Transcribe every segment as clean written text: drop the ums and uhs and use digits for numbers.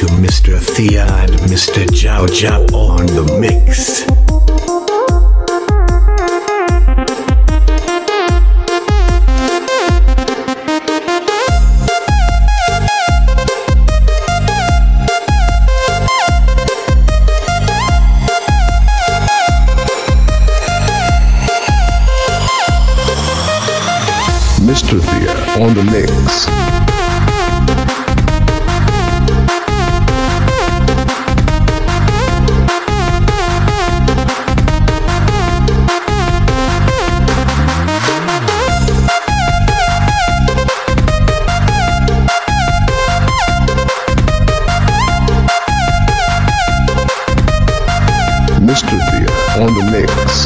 to Mr. Thea and Mr. Jiao Jiao on the mix. Mr. Thea on the mix. Mr. Thea on the mix.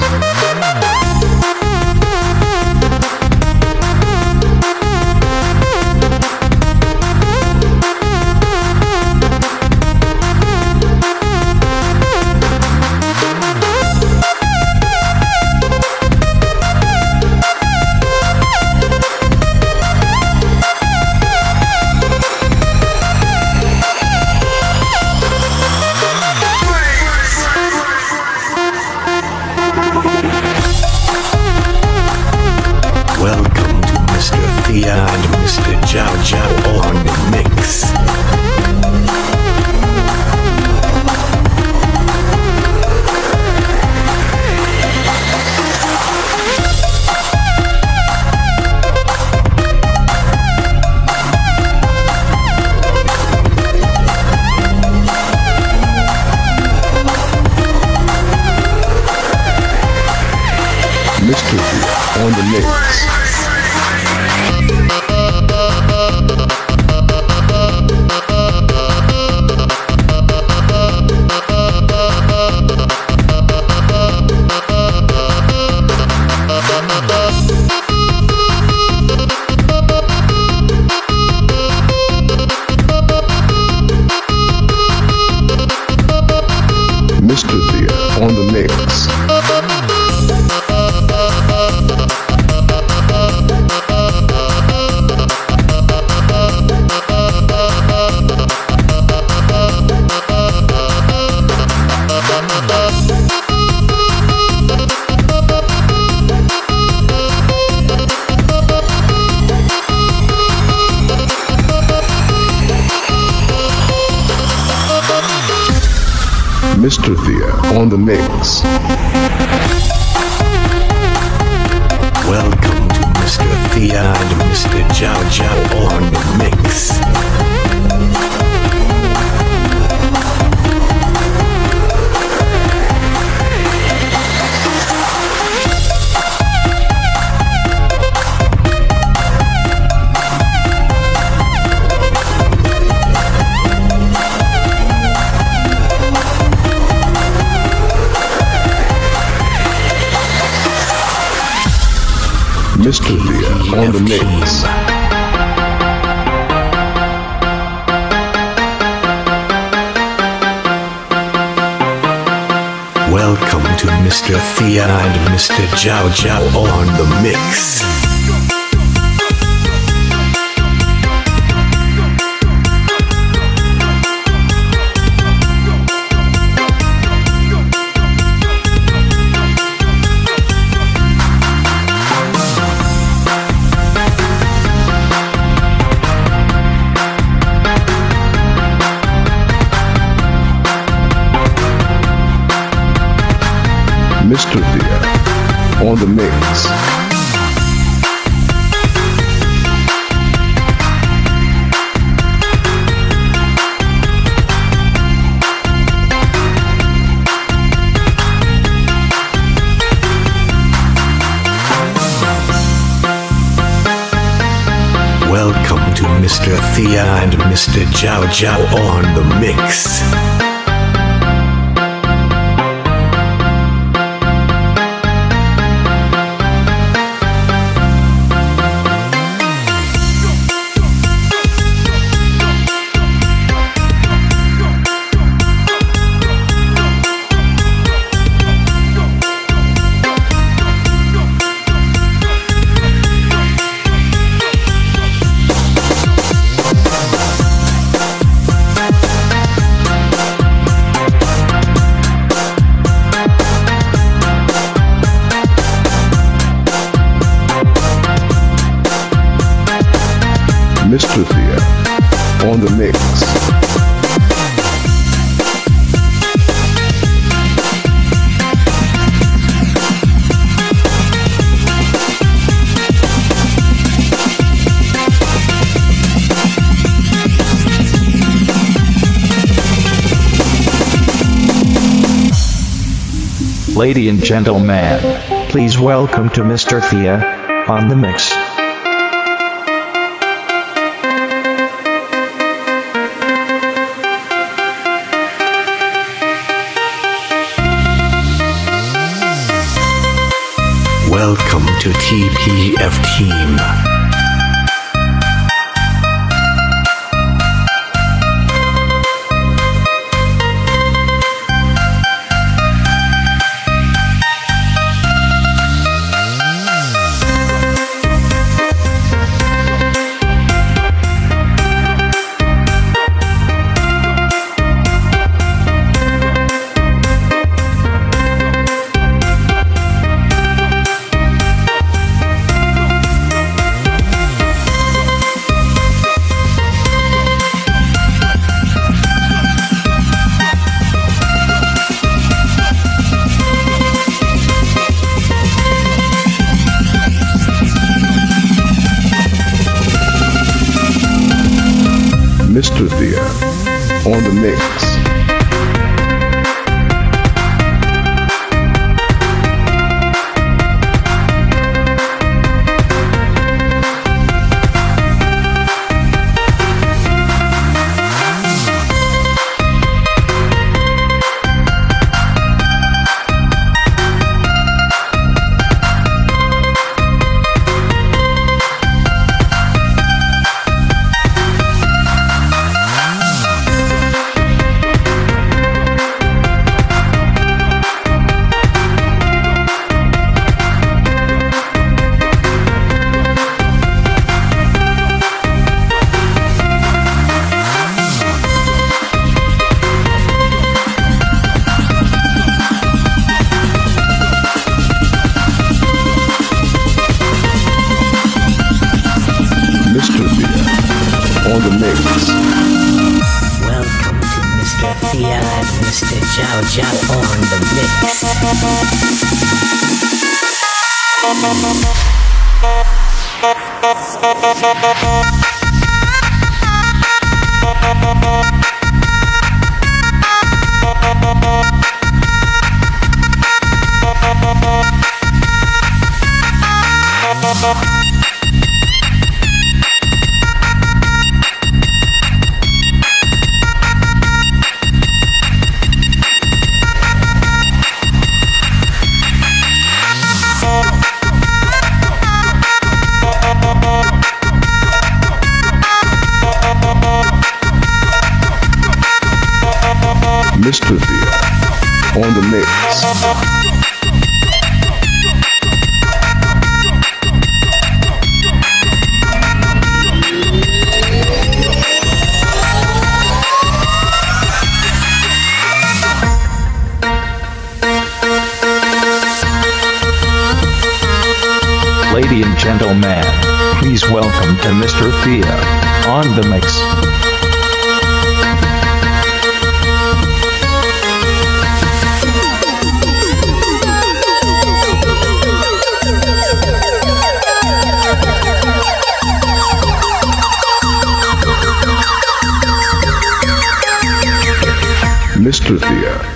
Welcome to Mr. Thea and Mr. Jiao Jiao on the mix. Mr. Thea on the mix. Mr. Thea on the mix. Mr. Thea on the mix. Welcome to Mr. Thea and Mr. Jiao Jiao on the mix. Mr. Thea on the mix. Welcome to Mr. Thea and Mr. Jiao Jiao on the mix. Mr. Thea on the mix. Welcome to Mr. Thea and Mr. Jiao Jiao on the mix. on the mix. Ladies and gentlemen, please welcome to Mr. Thea on the mix. Welcome to TPF Team. Mr. Thea on the mix. Mr. Thea on the mix. Welcome to Mr. Thea and Mr. Jiao Jiao on the Mr. Thea on the mix. Ladies and gentlemen, please welcome to Mr. Thea on the mix. Mr. Thea.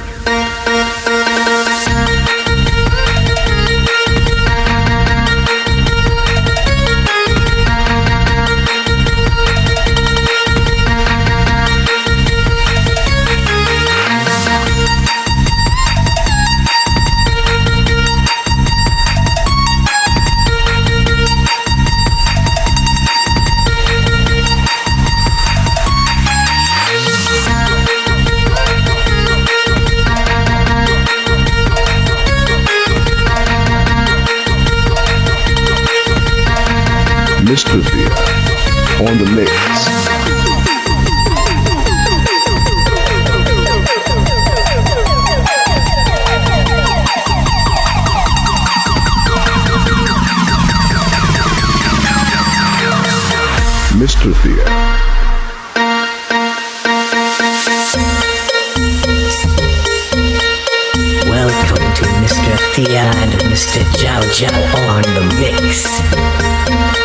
Mr. Thea on the mix. Mr. Thea. Thea and Mr. Jiao Jiao on the mix.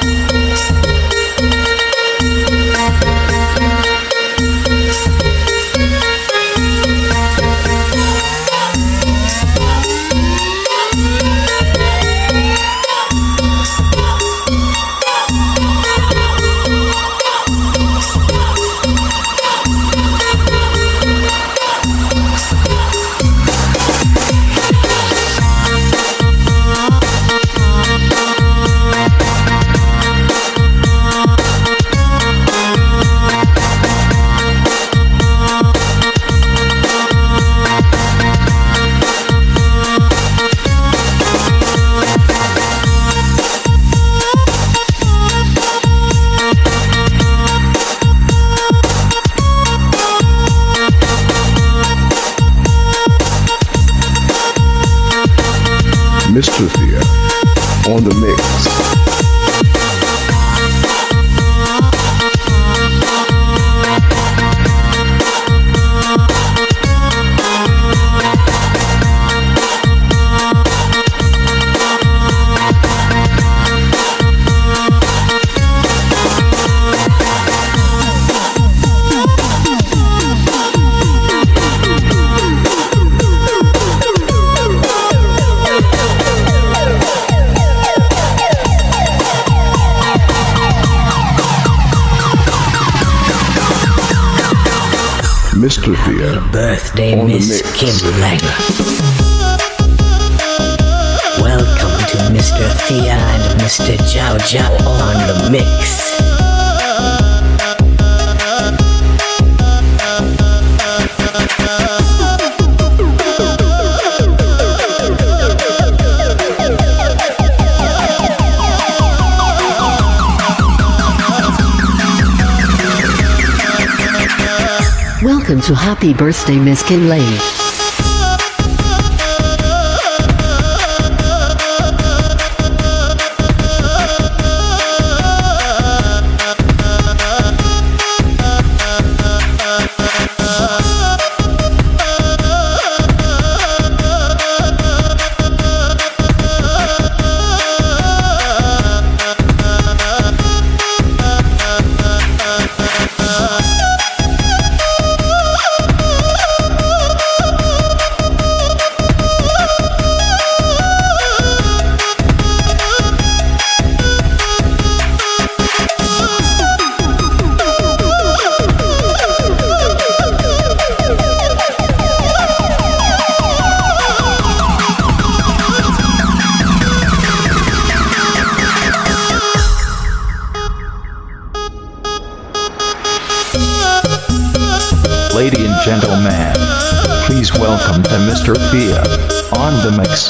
Mr. Thea on the mix. Mr. Thea Birthday, on the Miss mix. Kim Lang. Welcome to Mr. Thea and Mr. Jiao Jiao on the mix. Welcome to Happy Birthday, Miss Kim Lane. Ladies and gentlemen, please welcome to Mr. Thea on the mix.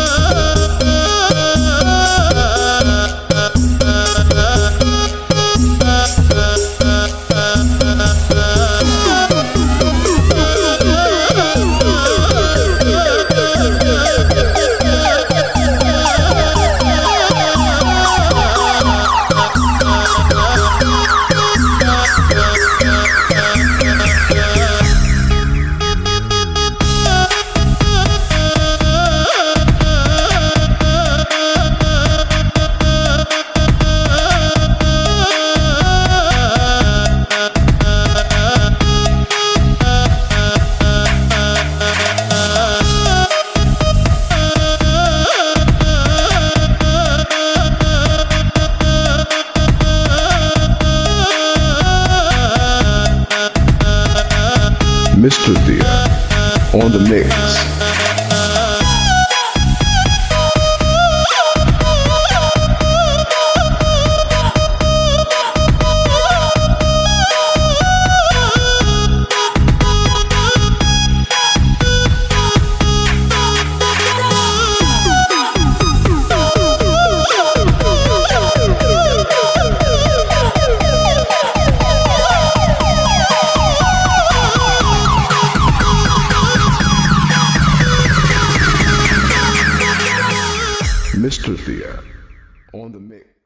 Mr. Thea on the mix. Mr. Thea on the mix.